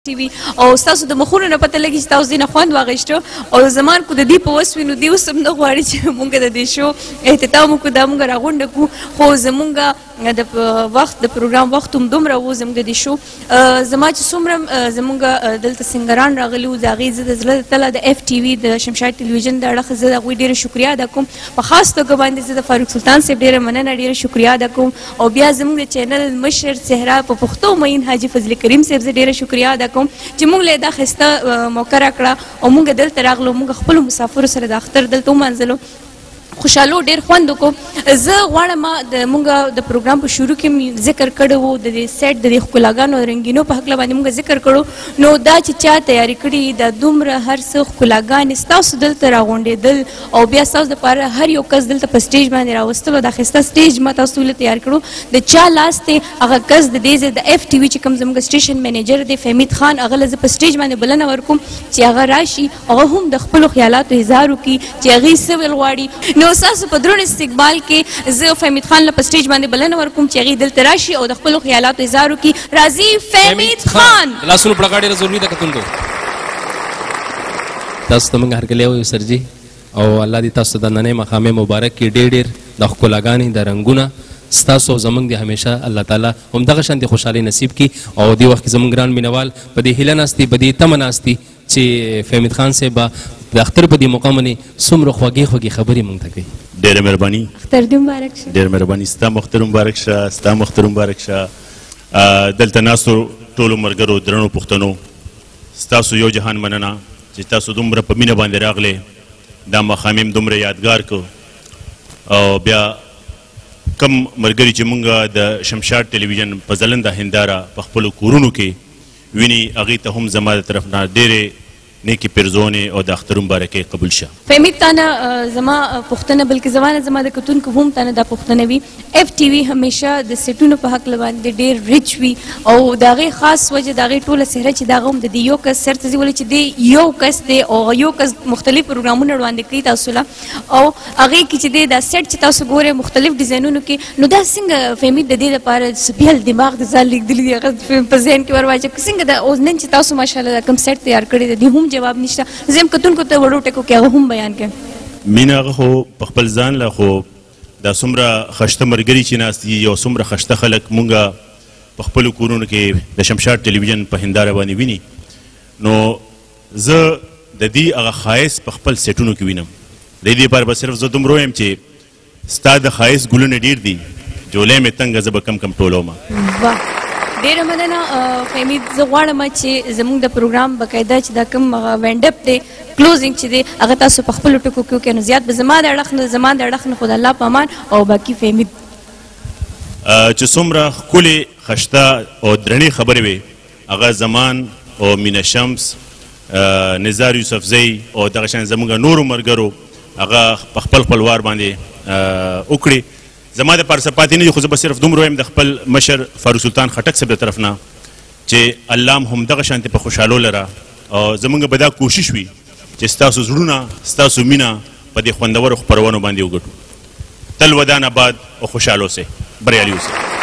وي او ستاسو د مخونو نه پته لګي چې تاسو دې نه خوند واخیسته او زمان کو د دې په وس وي نو دې اوس هم نه غواړي چې مونږ د دې شو اهتمام وکړو دا مونږ راغونډه کړو خو زمونږ د وخت د پروګرام وخت هم دومره و زموږ د دې شو زما چې څومره زمونږ دلته سنګران راغلي وو د هغې زه د زړه تله د اف ټي وي د شمشاد ټلویزیون د اړخه زه د هغوی ډېره شکریا ادا کوم په خاص توګه باندې زه د فاروق سلطان صاحب ډېره مننه ډېره شکریا ادا کوم او بیا زموږ د چینل مشر صحرا په پښتو مین حاجي فضل کریم صاحب زه ډېره شکریا ادا کوم چې موږ له دا ښایسته موقع راکړه او موږ دلته راغلو موږ خپلو مسافرو سره د اختر دلته ومنځلو خوشحالو ډېر خوند وکړو زه غواړم د مونږ د پروګرام په شروع کې ذکر کړی و د دې سیټ د دې ښکلاګانو او رنګینو په هکله باندې مونږ ذکر کړو نو دا چې چا تیاري کړي دا دومره هر څه ښکلاګانې ستاسو دلته راغونډېدل او بیا ستاسو دپاره هر یو کس دلته په سټیج باندې راوستلو دا ښایسته سټیج ما تاسو له تیار کړو د چا لاس دی هغه کس د دې ځای د اف ټي وي چې کوم زموږ سټیشن مینیجر دی فهمید خان هغه له زه په سټیج باندې بلنه ورکوم چې هغه راشي هغه هم د خپلو خیالاتو اظهار وکړي چې هغې څه ویل غواړي نو ستاسو په درون استقبال کې زه فهمید خان له په سټیج باندې بلنه ورکوم چې هغې دلته راشي او د خپلو خیالاتو اظهار وکړي راځي فهمید خان لاسونو پړکا ډېره ضروري ده کتونکو تاسو ته موږ هرکلی وایو سرجي او الله دې تاسو ته د نننۍ مقامې مبارک کړي ډېر د ښکلاګانې د رنګونه ستاسو او زموږ د همیشه الله تعالی همدغه شانتې خوشحالۍ نصیب کړي او دې وخت کې زموږ ګران مینوال په دې هیله ناست دي په دې تمه ناست دي چې فهمید خان صاحب د اختر په دې موقع باندې څومره خوږې خوږې خبرې موږ ته کوي ډېره مهرباني اختر دې مبارک شه ډېره مهرباني ستا مختر مبارک شه ستا مختر مبارک شه دلته ناستو ټولو ملګرو درنو پښتنو ستاسو یو جهان مننه چې تاسو دومره په مینه باندې راغلې دا ماښام هم دومره یادګار کړو او بیا کم ملګري چې مونږ د شمشاد ټلویزیون په ځلنده هنداره په خپلو کورونو کې ویني هغې ته هم زما د طرف نه ډېرې نیکی پیرزونې او د اختر مبارکۍ قبول شه فهمید تانه زما پوښتنه بلکې زمانه زما د کتونکو هم تانه دا پوښتنه وي اف ټي وي همیشه د سیټونو په هکله باندې ډېر ریچ وي او د هغې خاص وجه د هغې ټوله څهره چې د هغه هم د دې یو کس سر ته ځي ولې چې دی یو کس دی او یو کس مختلف پروګرامونه وړاندې کوي تاسو له او هغې کې چې دی دا سیټ چې تاسو ګورئ مختلف ډیزاینونو کې نو دا څنګه فهمید د دې لپاره بیل دماغ د ځان لیکدلي دي هغه په ذهن کې ور واچوي څنګه د اوس نن چې تاسو ماشاءالله کوم سیټ تیار کړی دی هم جواب نشته زه هم کتونکو ته وړو ټکو کې هغه هم بیان کړم مینه هغه خو په خپل ځان له خو دا څومره خشته ملګري چې ناست دي او څومره خشته خلک مونږ په خپلو کورونو کې د شمشاد ټلویزیون په هنداره باندې ویني نو زه د دې هغه ښایست په خپل سیټونو کې وینم د دې لپاره به صرف زه دومره ویم چې ستا د ښایست ګلونه ډېر دي جولۍ مې تنګه زه به کم کم ټولومه ډېره مننه فهمید زه غواړم چې زموږ د پروګرام باقاعده چې دا کوم وینډ اپ دی کلوزینګ چې دی هغه تاسو په خپلو ټکو کې وکړئ نو زیات به زما د اړخ نه زما د اړخ نه خو د الله په امان او باقي فهمید چې څومره ښکلې خشته او درنې خبرې وې هغه زمان او مینه شمس نزار یوسفزی او دغه شان زموږ نورو ملګرو هغه په خپل خپلوار باندې وکړي زما د پاره څه پاتې نه دي خو زه به صرف دومره وایم د خپل مشر فاروق سلطان خټک صاحب د طرف نه چې الله هم همدغه شانتې په خوشحالو لره او زموږ به دا کوشش وي چې ستاسو زړونه ستاسو مینه په دې خوندورو خپرونو باندې وګټو تل ودان آباد او خوشحال اوسئ بریالي اوسئ